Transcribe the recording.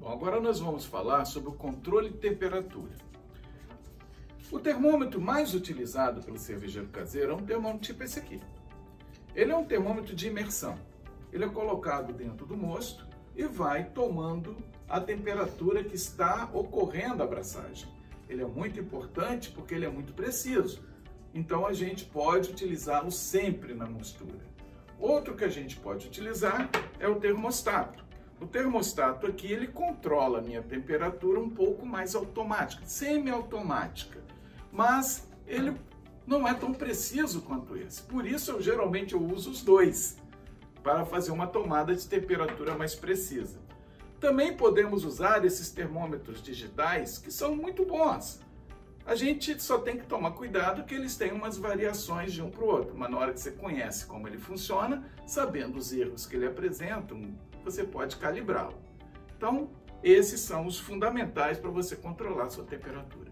Bom, agora nós vamos falar sobre o controle de temperatura. O termômetro mais utilizado pelo cervejeiro caseiro é um termômetro tipo esse aqui. Ele é um termômetro de imersão. Ele é colocado dentro do mosto e vai tomando a temperatura que está ocorrendo a abraçagem. Ele é muito importante porque ele é muito preciso. Então a gente pode utilizá-lo sempre na mostura. Outro que a gente pode utilizar é o termostato. O termostato aqui, ele controla a minha temperatura um pouco mais automática, semi-automática, mas ele não é tão preciso quanto esse. Por isso, geralmente eu uso os dois, para fazer uma tomada de temperatura mais precisa. Também podemos usar esses termômetros digitais, que são muito bons. A gente só tem que tomar cuidado que eles têm umas variações de um para o outro, mas na hora que você conhece como ele funciona, sabendo os erros que ele apresenta, você pode calibrá-lo. Então, esses são os fundamentais para você controlar a sua temperatura.